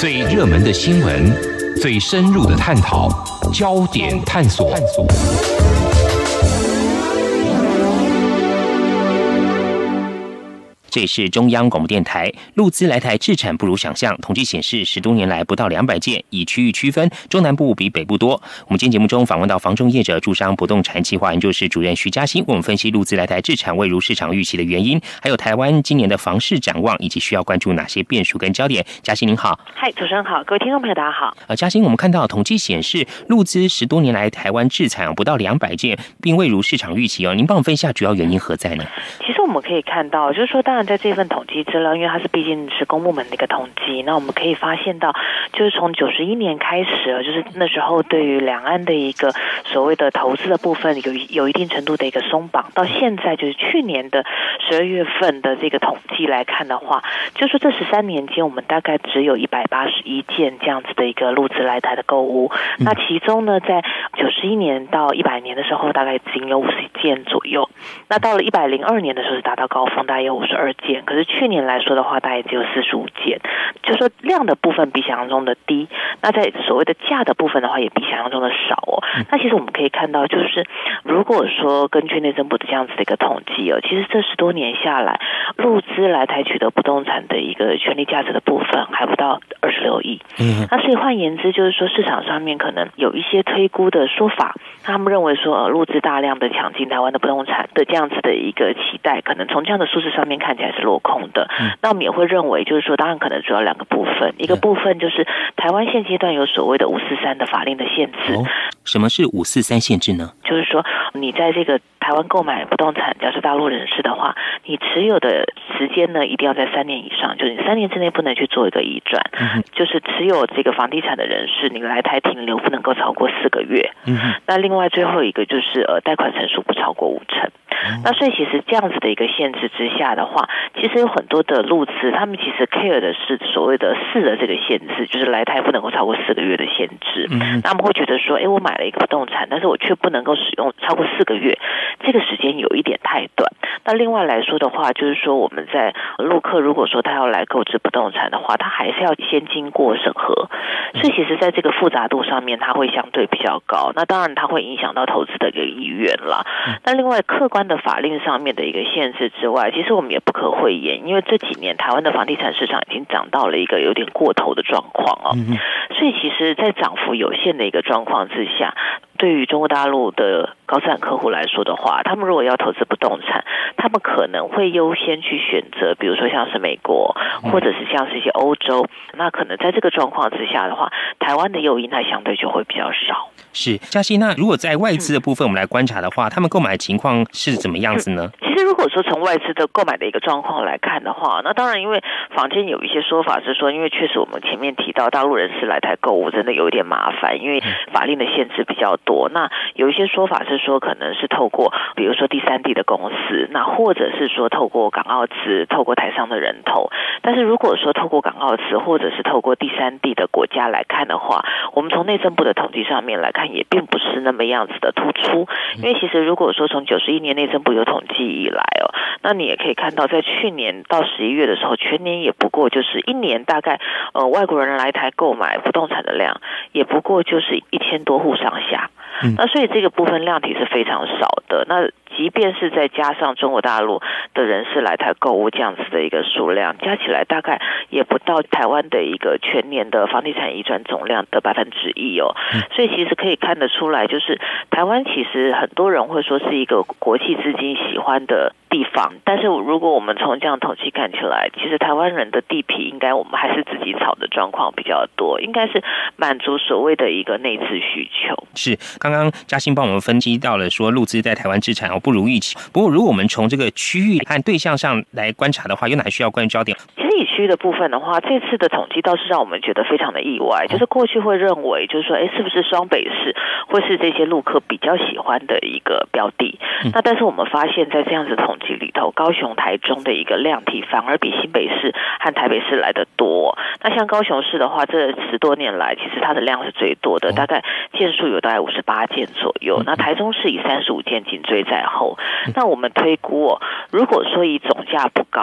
最热门的新闻，最深入的探讨，焦点探索。 这里是中央广播电台。陆资来台置产不如想象，统计显示10多年来不到200件，以区域区分，中南部比北部多。我们今天节目中访问到房仲业者住商不动产计划研究室主任徐嘉欣，为我们分析陆资来台置产未如市场预期的原因，还有台湾今年的房市展望，以及需要关注哪些变数跟焦点。嘉欣您好。 嗨，主持人好，各位听众朋友大家好。 嘉欣，我们看到统计显示，陆资10多年来台湾置产不到200件，并未如市场预期哦。您帮我们分析一下主要原因何在呢？ 其实我们可以看到，就是说，当然在这份统计资料，因为它是毕竟是公部门的一个统计，那我们可以发现到，就是从91年开始，就是那时候对于两岸的一个所谓的投资的部分有一定程度的一个松绑，到现在就是去年的12月份的这个统计来看的话，就是说这13年间，我们大概只有181件这样子的一个陆资来台的购屋，那其中呢，在91年到100年的时候，大概已经有50件左右，那到了102年的时候是达到高峰，大概有52件。可是去年来说的话，大概只有45件，就是说量的部分比想象中的低。那在所谓的价的部分的话，也比想象中的少哦。那其实我们可以看到，就是如果说根据内政部的这样子的一个统计哦，其实这10多年下来，陆资来台取得不动产的一个权利价值的部分还不到26亿。那所以换言之，就是说市场上面可能有一些推估的说法，他们认为说陆资大量的抢进台湾的不动产的这样子的一个期待，可能从这样的数字上面看起来是落空的。那我们也会认为，就是说，当然可能主要2个部分，一个部分就是台湾现阶段有所谓的543的法令的限制。 什么是543限制呢？ 就是说，你在这个台湾购买不动产，假设大陆人士的话，你持有的时间呢，一定要在3年以上，就是你3年之内不能去做一个移转。就是持有这个房地产的人士，你来台停留不能够超过4个月。那另外最后一个就是贷款成数不超过50%。那所以其实这样子的一个限制之下的话，其实有很多的陆资，他们其实 care 的是所谓的4的这个限制，就是来台不能够超过4个月的限制。那他们会觉得说，我买了一个不动产，但是我却不能够使用超过4个月，这个时间有一点太短。那另外来说的话，就是说我们在陆客如果说他要来购置不动产的话，他还是要先经过审核，所以其实在这个复杂度上面，它会相对比较高。那当然它会影响到投资的一个意愿啦。那另外客观的法令上面的一个限制之外，其实我们也不可讳言，因为这几年台湾的房地产市场已经涨到了一个有点过头的状况哦。所以其实在涨幅有限的一个状况之下，对于中国大陆的高资产客户来说的话，他们如果要投资不动产，他们可能会优先去选择比如说像是美国或者是像是一些欧洲，那可能在这个状况之下的话，台湾的诱因它相对就会比较少。 是嘉欣，那如果在外资的部分我们来观察的话，他们购买情况是怎么样子呢？ 其实如果说从外资的购买的一个状况来看的话，那当然因为坊间有一些说法是说，因为确实我们前面提到大陆人士来台购物真的有一点麻烦，因为法令的限制比较多。那有一些说法是说可能是透过比如说第三地的公司，那或者是说透过港澳资，透过台商的人头。但是如果说透过港澳资或者是透过第三地的国家来看的话，我们从内政部的统计上面来看也并不是那么样子的突出。因为其实如果说从91年内政部有统计以来哦，那你也可以看到在去年到11月的时候，全年也不过就是一年大概外国人来台购买不动产的量也不过就是1000多户上下。那所以这个部分量体是非常少的。那即便是再加上中国大陆的人士来台购物这样子的一个数量，加起来大概也不到台湾的一个全年的房地产移转总量的1%哦。所以其实可以看得出来，就是台湾其实很多人会说是一个国际资金喜欢的地方，但是如果我们从这样统计看起来，其实台湾人的地皮应该我们还是自己炒的状况比较多，应该是满足所谓的一个内资需求。 是，刚刚嘉欣帮我们分析到了说陆资在台湾置产不如预期。不过如果我们从这个区域和对象上来观察的话，有哪需要关注焦点？ 其实以区域的部分的话，这次的统计倒是让我们觉得非常的意外，就是过去会认为就是说是不是双北市会是这些陆客比较喜欢的一个标的。那但是我们发现在这样子统计里头，高雄台中的一个量体反而比新北市和台北市来得多。那像高雄市的话，这10多年来其实它的量是最多的，大概件数有大概58件左右。那台中市以35件紧追在后。那我们推估如果说以总价不高，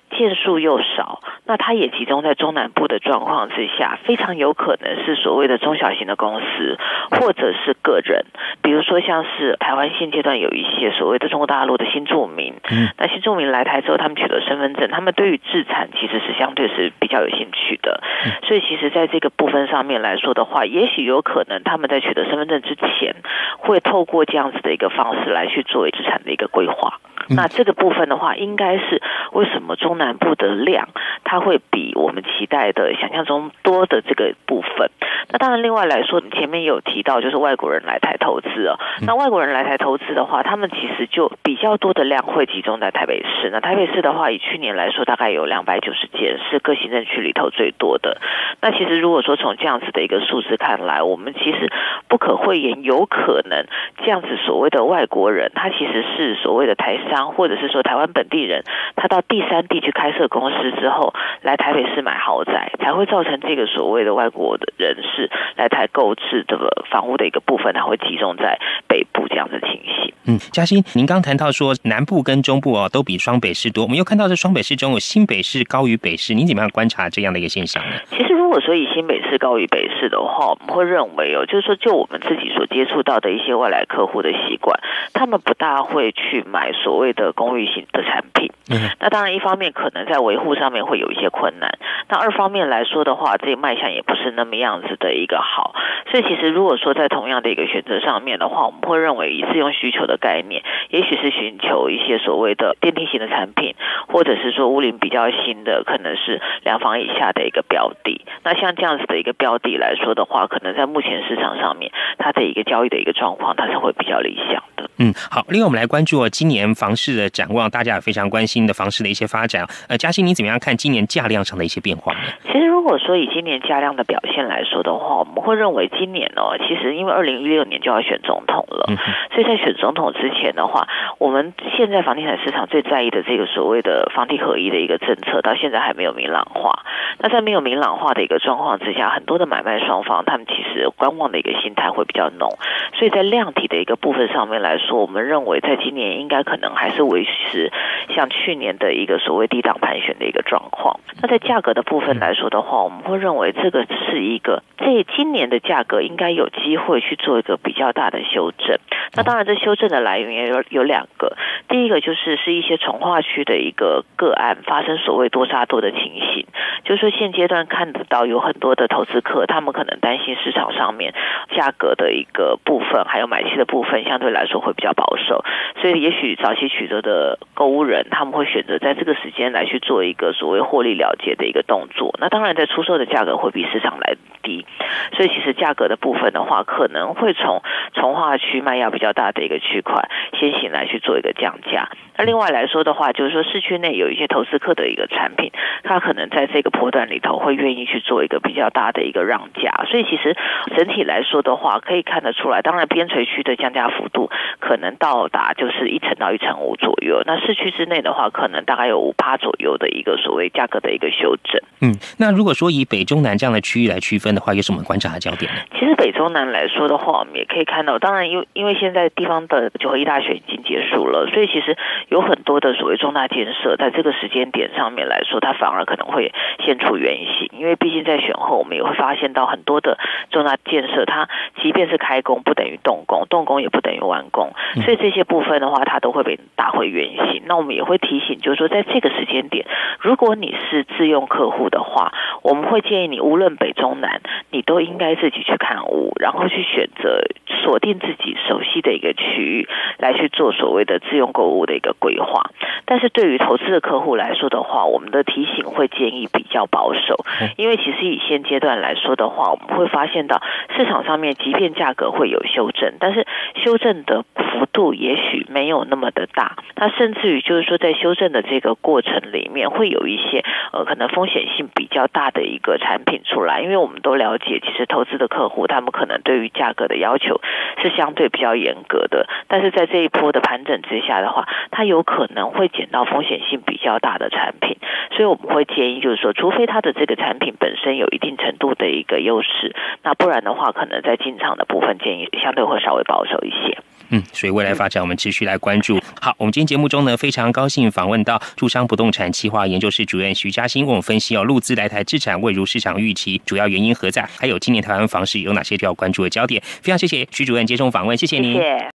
件数又少，那它也集中在中南部的状况之下，非常有可能是所谓的中小型的公司或者是个人，比如说像是台湾现阶段有一些所谓的中国大陆的新住民，那新住民来台之后，他们取得身份证，他们对于自产其实是相对是比较有兴趣的，所以其实在这个部分上面来说的话，也许有可能他们在取得身份证之前，会透过这样子的一个方式来去做资产的一个规划。那这个部分的话，应该是为什么中南部的量它会比我们期待的想象中多的这个部分。那当然另外来说，你前面有提到就是外国人来台投资哦，那外国人来台投资的话，他们其实就比较多的量会集中在台北市。那台北市的话，以去年来说大概有290件，是各行政区里头最多的。那其实如果说从这样子的一个数字看来，我们其实不可讳言，有可能这样子所谓的外国人，他其实是所谓的台商，或者是说台湾本地人，他到第三地去开设公司之后，来台北市买豪宅，才会造成这个所谓的外国的人士来台购置这个房屋的一个部分，它会集中在北部这样的情形。 嘉欣，您刚谈到说南部跟中部都比双北市多，我们又看到这双北市中有新北市高于北市，您怎么样观察这样的一个现象呢？ 其实如果说以新北市高于北市的话，我们会认为就是说就我们自己所接触到的一些外来客户的习惯，他们不大会去买所谓的公寓型的产品。那当然一方面可能在维护上面会有一些困难，那二方面来说的话，这个卖相也不是那么样子的一个好。所以其实如果说在同样的一个选择上面的话，我们会认为以自用需求的概念，也许是寻求一些所谓的电梯型的产品，或者是说屋龄比较新的，可能是2房以下的一个标的。那像这样子的一个标的来说的话，可能在目前市场上面，它的一个交易的一个状况，它是会比较理想的。 好。另外我们来关注今年房市的展望，大家也非常关心的房市的一些发展。嘉欣，你怎么样看今年价量上的一些变化呢？ 其实如果说以今年价量的表现来说的话，我们会认为今年其实因为2016年就要选总统了，所以在选总统之前的话，我们现在房地产市场最在意的这个所谓的房地合一的一个政策，到现在还没有明朗化。那在没有明朗化的一个状况之下，很多的买卖双方他们其实观望的一个心态会比较浓，所以在量体的一个部分上面来说，我们认为在今年应该可能还是维持像去年的一个所谓低档盘旋的一个状况。那在价格的部分来说的话，我们会认为这个是一个今年的价格应该有机会去做一个比较大的修正。那当然这修正的来源也有2个，第一个就是一些重划区的一个个案发生所谓多杀多的情形，就是说现阶段看得到有很多的投资客，他们可能担心市场上面价格的一个部分还有买气的部分相对来说会比较保守，所以也许早期取得的购物人他们会选择在这个时间来去做一个所谓获利了结的一个动作。那当然在出售的价格会比市场来低，所以其实价格的部分的话，可能会从重划区卖压比较大的一个区块先行来去做一个降价。那另外来说的话，就是说市区内有一些投资客的一个产品，它可能在这个波段里头会愿意去做一个比较大的一个让价，所以其实整体来说的话，可以看得出来，当然边陲区的降价幅度可能到达就是1%到1.5%左右，那市区之内的话，可能大概有5%左右的一个所谓价格的一个修正。 那如果说以北中南这样的区域来区分的话，有什么观察的焦点呢？ 其实北中南来说的话，我们也可以看到，当然因为现在地方的九合一大选已经结束了，所以其实有很多的所谓重大建设，在这个时间点上面来说，它反而可能会现出原形，因为毕竟在选后，我们也会发现到很多的重大建设，它即便是开工不等于动工，动工也不等于完工，所以这些部分的话，它都会被打回原形。那我们也会提醒，就是说在这个时间点，如果你是自用客户的话，我们会建议你无论北中南，你都应该自己去看屋，然后去选择锁定自己熟悉的一个区域来去做所谓的自用购物的一个规划。但是对于投资的客户来说的话，我们的提醒会建议比较保守，因为其实以现阶段来说的话，我们会发现到市场上面即便价格会有修正，但是修正的幅度也许没有那么的大，那甚至于就是说在修正的这个过程里面会有一些可能风险性比较大的一个产品出来，因为我们都了解其实投资的客户他们可能对于价格的要求是相对比较严格的，但是在这一波的盘整之下的话，它有可能会捡到风险性比较大的产品，所以我们会建议就是说，除非它的这个产品本身有一定程度的一个优势，那不然的话可能在进场的部分建议相对会稍微保守一些。 所以未来发展我们持续来关注。好，我们今天节目中呢，非常高兴访问到住商不动产企划研究室主任徐嘉欣，为我们分析陆资来台置产未如市场预期，主要原因何在？还有今年台湾房市有哪些需要关注的焦点？非常谢谢徐主任接受访问，谢谢您。 谢谢。